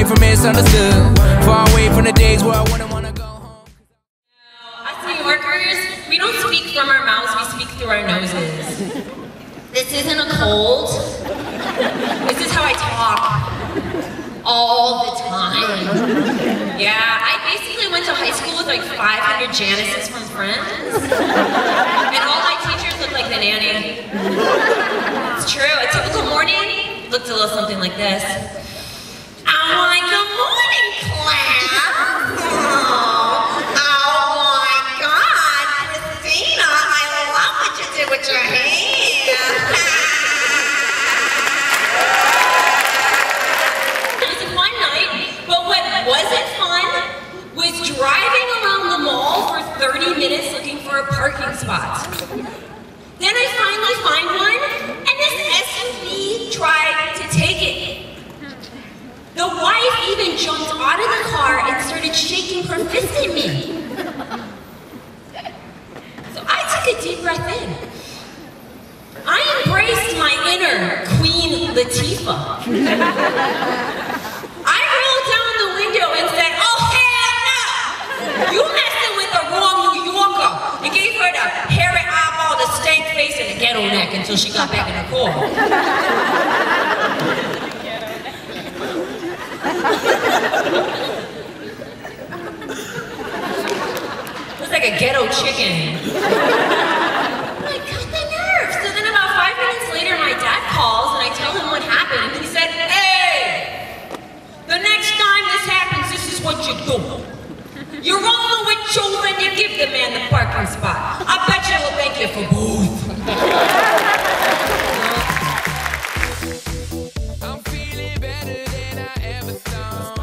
away from misunderstood. Far away from the days where I wouldn't wanna go home. Us New Yorkers, we don't speak from our mouths, we speak through our noses. This isn't a cold. This is how I talk. All the time. Yeah, I basically went to high school with like 500 Janices from Friends. And all my teachers looked like the nanny. It's true, a typical morning looked a little something like this. I'm like, good morning, class. Oh my God, Christina, I love what you did with your hair. Wasn't fun was driving around the mall for 30 minutes looking for a parking spot. Then I finally find one, and this SUV tried to take it. The wife even jumped out of the car and started shaking her fist at me. So I took a deep breath in. I embraced my inner Queen Latifah. And said, oh hell no! You messing with the wrong New Yorker. And gave her the hairy eyeball, the stank face, and the ghetto neck until she got back in her car. Looks like a ghetto chicken. I got the nerve. So then about 5 minutes later, my dad calls and I tell him what happened. And he said, hey, the next time this happens, this is what you do. You roll with children, you give the man the parking spot. I bet you will thank you for both. I'm feeling better than I ever thought.